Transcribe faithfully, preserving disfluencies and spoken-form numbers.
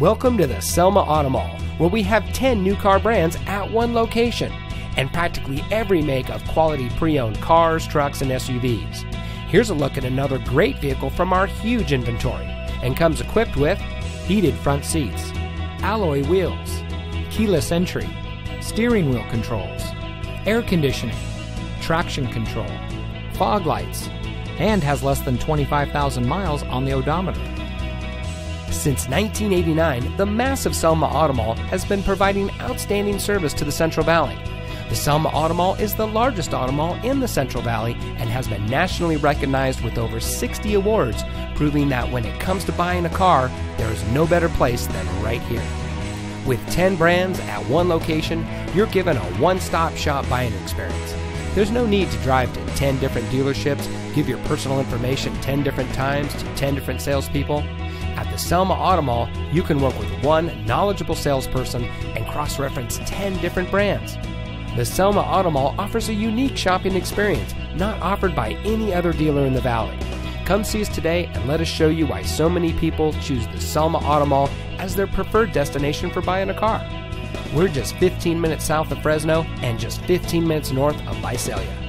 Welcome to the Selma Auto Mall, where we have ten new car brands at one location, and practically every make of quality pre-owned cars, trucks, and S U Vs. Here's a look at another great vehicle from our huge inventory, and comes equipped with heated front seats, alloy wheels, keyless entry, steering wheel controls, air conditioning, traction control, fog lights, and has less than twenty-five thousand miles on the odometer. Since nineteen eighty-nine, the massive Selma Auto Mall has been providing outstanding service to the Central Valley. The Selma Auto Mall is the largest auto mall in the Central Valley and has been nationally recognized with over sixty awards, proving that when it comes to buying a car, there is no better place than right here. With ten brands at one location, you're given a one-stop shop buying experience. There's no need to drive to ten different dealerships, give your personal information ten different times to ten different salespeople. At the Selma Auto Mall, you can work with one knowledgeable salesperson and cross-reference ten different brands. The Selma Auto Mall offers a unique shopping experience not offered by any other dealer in the Valley. Come see us today and let us show you why so many people choose the Selma Auto Mall as their preferred destination for buying a car. We're just fifteen minutes south of Fresno and just fifteen minutes north of Visalia.